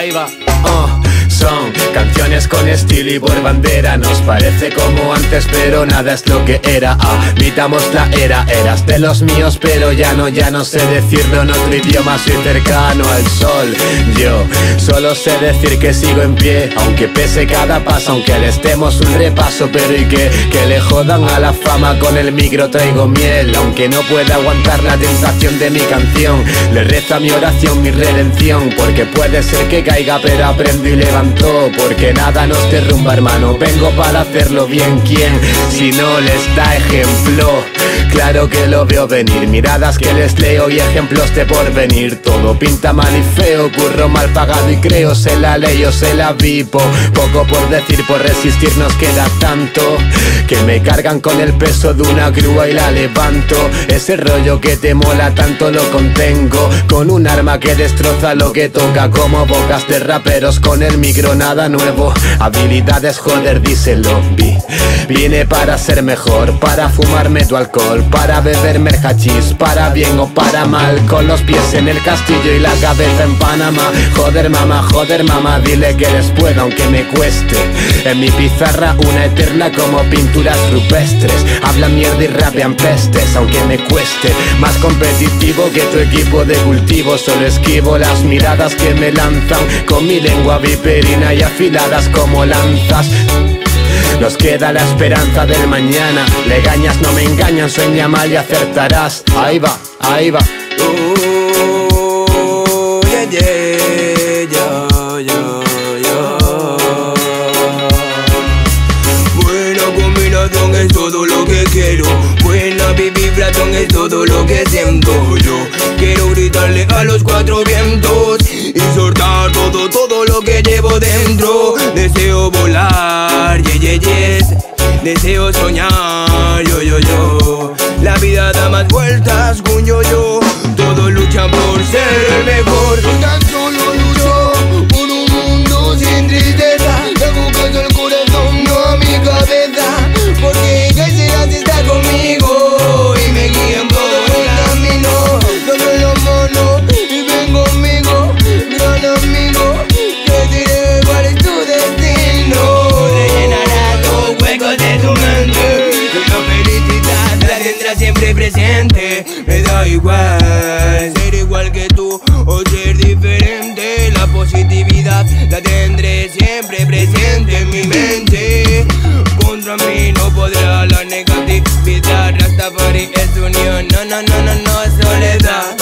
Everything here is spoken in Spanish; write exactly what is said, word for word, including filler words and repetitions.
ahí va. Uh. Son canciones con estilo y por bandera. Nos parece como antes pero nada es lo que era. Habitamos la era, eras de los míos pero ya no, ya no sé decirlo en otro idioma. Soy cercano al sol, yo solo sé decir que sigo en pie, aunque pese cada paso, aunque le estemos un repaso. Pero y que, que le jodan a la fama, con el micro traigo miel. Aunque no pueda aguantar la tentación de mi canción, le rezo a mi oración, mi redención. Porque puede ser que caiga pero aprendo y levanto. Porque nada nos derrumba, hermano, vengo para hacerlo bien. ¿Quién? Si no les da ejemplo, claro que lo veo venir. Miradas que les leo y ejemplos de porvenir. Todo pinta mal y feo, curro mal pagado y creo sé la ley, yo se la vivo. Poco por decir, por resistir nos queda tanto, que me cargan con el peso de una grúa y la levanto. Ese rollo que te mola tanto lo contengo, con un arma que destroza lo que toca. Como bocas de raperos con el micro, nada nuevo, habilidades joder, díselo. Vi, vine para ser mejor, para fumarme tu alcohol, para beberme el hachís, para bien o para mal, con los pies en el castillo y la cabeza en Panamá. Joder mamá, joder mamá, dile que les puedo aunque me cueste. En mi pizarra una eterna como pinturas rupestres. Hablan mierda y rapean pestes aunque me cueste. Más competitivo que tu equipo de cultivo, solo esquivo las miradas que me lanzan con mi lengua viperina y afiladas como lanzas. Nos queda la esperanza del mañana. Legañas no me engañan, sueña mal y acertarás. Ahí va, ahí va. Oh, yeah, yeah, yeah, yeah, yeah. Buena combinación es todo lo que quiero. Buena vibración es todo lo que siento. Yo quiero gritarle a los cuatro vientos y soltar todo, todo lo que llevo dentro. Deseo volar, yeah, yeah, yes. Deseo soñar, yo, yo, yo. La vida da más vueltas, con yo, yo. Todos luchan por ser el mejor. Tan solo lucho por un mundo sin tristeza. Le buscas el corazón, no a mi cabeza. Porque gracias está conmigo y me guían por el camino. Sobre los monos y ven conmigo, gran amigo. Que diré cuál es tu destino. Rellenará los huecos de tu mente. La felicidad la tendrás siempre presente. Me da igual ser igual que tú o ser diferente. La positividad la tendré siempre presente en mi mente. Contra mí no podrá la negatividad. Rastafari es unión, no, no, no, no, no, soledad.